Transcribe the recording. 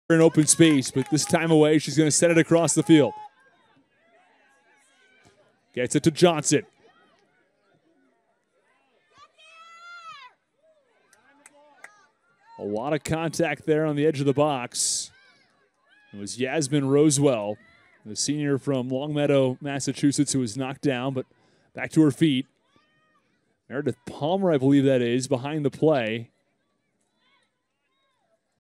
in open space, but this time away, she's going to set it across the field. Gets it to Johnson. A lot of contact there on the edge of the box. It was Yasmin Rosewell, the senior from Longmeadow, Massachusetts, who was knocked down, but back to her feet. Meredith Palmer, I believe that is, behind the play.